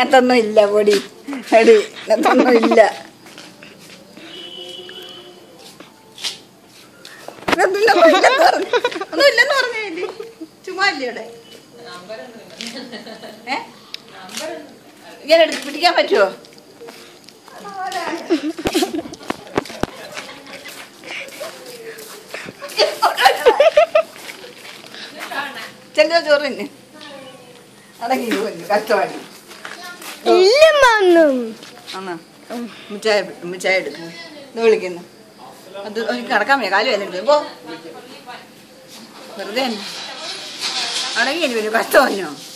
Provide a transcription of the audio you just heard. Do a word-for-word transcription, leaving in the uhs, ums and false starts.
ഇതിനകത്തൊന്നും ഇല്ല പൊടി എടി ഇതിനകത്തൊന്നും ഇല്ല. ഒന്നും ഇല്ലെന്ന് പറഞ്ഞില്ലേ? ചുമ്മാ ഇല്ലേ ഇവിടെ? ഏ ഇങ്ങനെ എടുത്ത് പിടിക്കാൻ പറ്റുമോ? ചെല്ലോ ചോറിന് അടങ്ങി കഷ്ടമായി. ആണോ? മിഠായി മിഠായി എടുക്കുന്നു. ഇത് വിളിക്കുന്നു. അത് കിടക്കാൻ വയ്യ, കാല് വേദന പോ വെറുതെ അടങ്ങി. എനിക്ക് കഷ്ടം പറഞ്ഞോ?